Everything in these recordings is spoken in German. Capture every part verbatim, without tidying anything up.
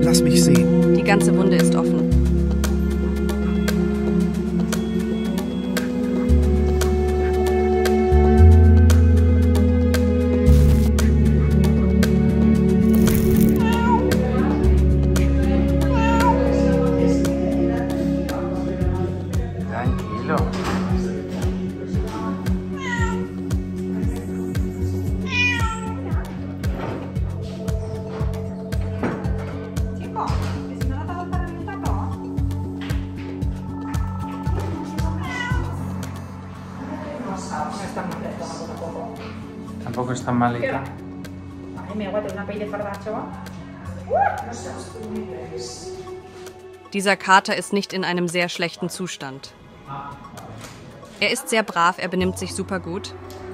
Lass mich sehen. Die ganze Wunde ist offen. Tampoco es tan malita. Dieser Kater ist nicht in einem sehr schlechten Zustand. Er ist sehr brav, er benimmt sich super gut.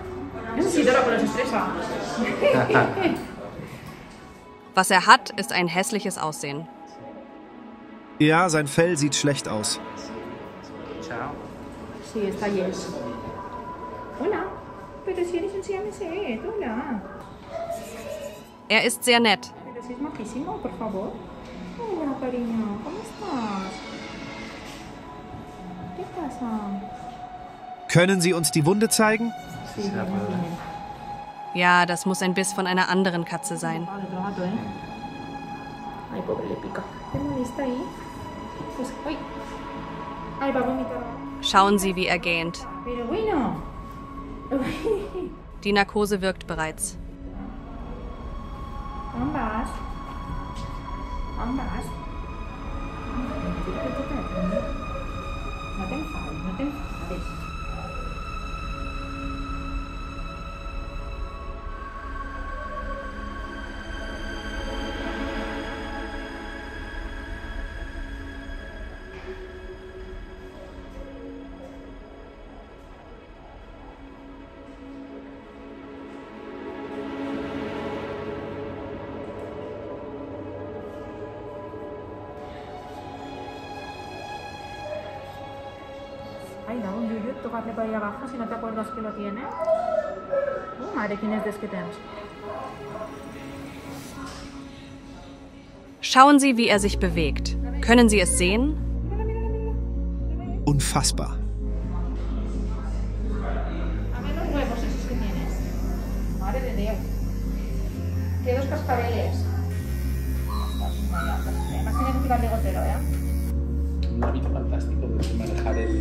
Was er hat, ist ein hässliches Aussehen. Ja, sein Fell sieht schlecht aus. Ciao. Sí, está yes. Hola, pero si eres un siamesés, hola. Er ist sehr nett. Pero si es majísimo, por favor. Hola, cariño, ¿cómo estás? ¿Qué pasa? Können Sie uns die Wunde zeigen? Sí, viene, viene. Ja, das muss ein Biss von einer anderen Katze sein. Vale, otro gato, ¿eh? Ay, pobre, le pica. ¿Te molesta ahí? Pues, uy. Ay, va a vomitar. Schauen Sie, wie er gähnt. Pero bueno. Die Narkose wirkt bereits. Ambas. Ambas. No te enfades, no te enfades. Ay, da un yuyu, tocarle para ahí abajo si no te acuerdas que lo tiene. Oh, madre, quin és des que tens? Schauen Sie, wie er sich bewegt. Können Sie es sehen? Unfassbar. A ver los huevos esos que tienes. Madre de Dios. Tiene dos cascabeles. Además tiene que tirar ligotero, ¿eh? Un hábito fantástico de manejar el...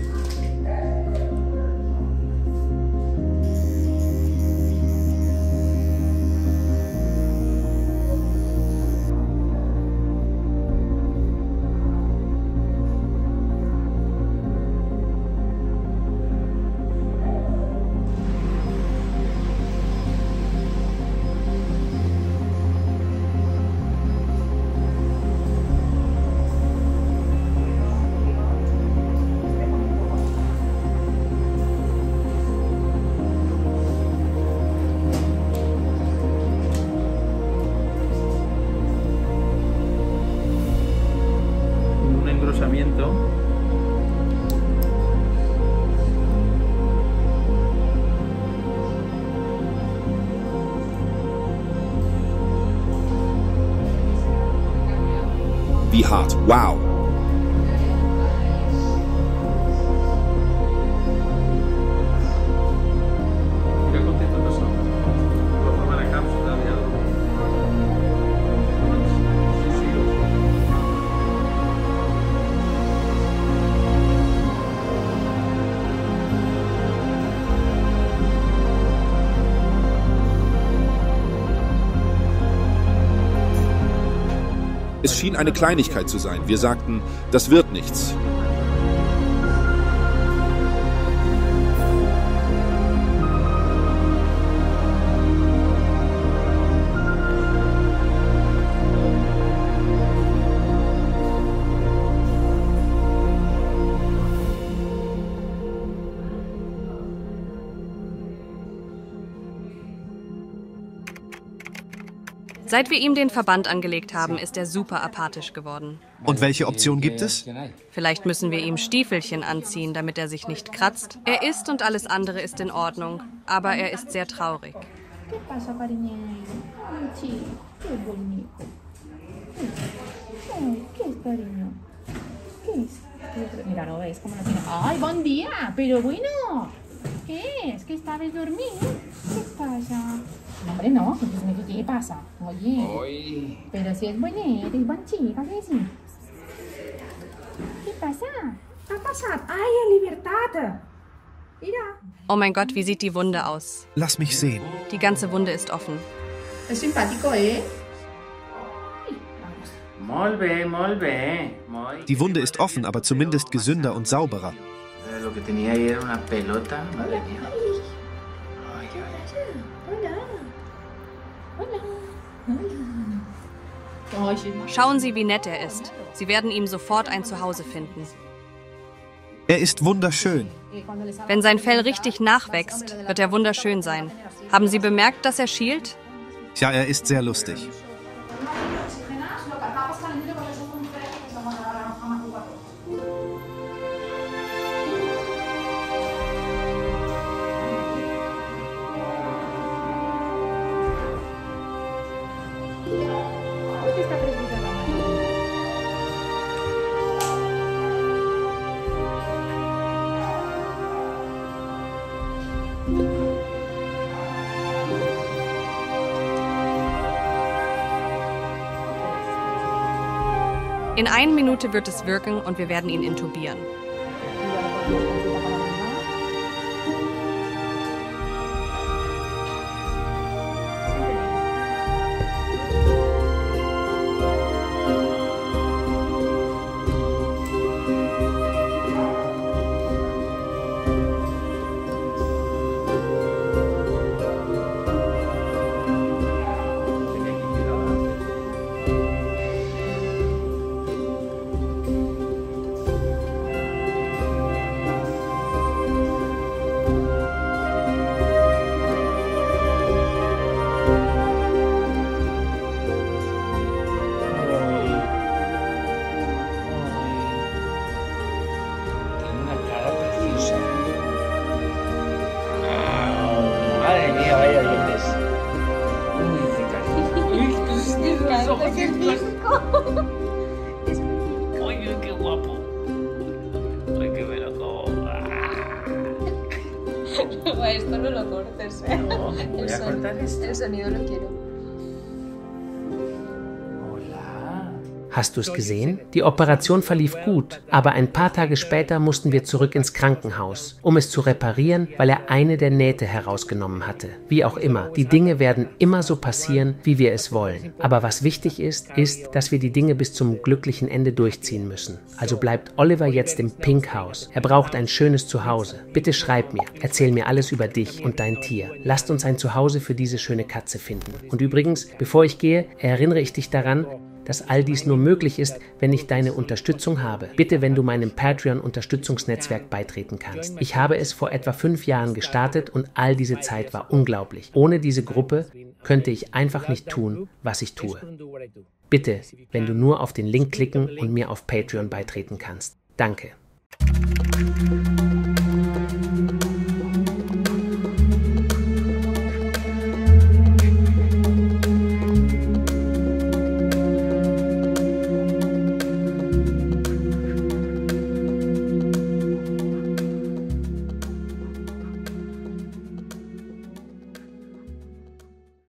un engrosamiento. Wie hart. Wow. Mira contento no son. Lo forman a cápsula de algo. Sí, sí. Es schien eine Kleinigkeit zu sein. Wir sagten, das wird nichts. Seit wir ihm den Verband angelegt haben, ist er super apathisch geworden. Und welche Option gibt es? Vielleicht müssen wir ihm Stiefelchen anziehen, damit er sich nicht kratzt. Er isst und alles andere ist in Ordnung, aber er ist sehr traurig. ¿Qué pasa, cariño? Sí, qué bonito. ¿Qué es, cariño? ¿Qué es? Mira, no ves cómo lo tiene. ¡Ay, buen día! Pero bueno, ¿qué es? ¿Que esta vez dormir? ¿Qué pasa? No, hombre, no. ¿Qué, qué pasa? Oye. Oy. Pero si es bonita, es buena chica, ¿qué sí? ¿Qué pasa? ¿Qué ha pasado? ¡Ay, en libertad! Mira. Oh mein Gott, wie sieht die Wunde aus? Lass mich sehen. Die ganze Wunde ist offen. Es simpático, ¿eh? Molt bé, molt bé. Muy... Die Wunde ist offen, aber zumindest gesünder und sauberer. Eh, Lo que tenía ahí era una pelota. Madre mía. Ay, ay. Hola. Hola. Schauen Sie, wie nett er ist. Sie werden ihm sofort ein Zuhause finden. Er ist wunderschön. Wenn sein Fell richtig nachwächst, wird er wunderschön sein. Haben Sie bemerkt, dass er schielt? Ja, er ist sehr lustig. In einer Minute wird es wirken und wir werden ihn intubieren. Oye, qué guapo. Ay, qué loco. Esto no lo cortes, ¿eh? No, voy el, a son- cortar esto. el sonido lo quiero. Hast du es gesehen? Die Operation verlief gut, aber ein paar Tage später mussten wir zurück ins Krankenhaus, um es zu reparieren, weil er eine der Nähte herausgenommen hatte. Wie auch immer, die Dinge werden immer so passieren, wie wir es wollen. Aber was wichtig ist, ist, dass wir die Dinge bis zum glücklichen Ende durchziehen müssen. Also bleibt Oliver jetzt im Pink House. Er braucht ein schönes Zuhause. Bitte schreib mir, erzähl mir alles über dich und dein Tier. Lasst uns ein Zuhause für diese schöne Katze finden. Und übrigens, bevor ich gehe, erinnere ich dich daran, dass all dies nur möglich ist, wenn ich deine Unterstützung habe. Bitte, wenn du meinem Patreon-Unterstützungsnetzwerk beitreten kannst. Ich habe es vor etwa fünf Jahren gestartet und all diese Zeit war unglaublich. Ohne diese Gruppe könnte ich einfach nicht tun, was ich tue. Bitte, wenn du nur auf den Link klicken und mir auf Patreon beitreten kannst. Danke.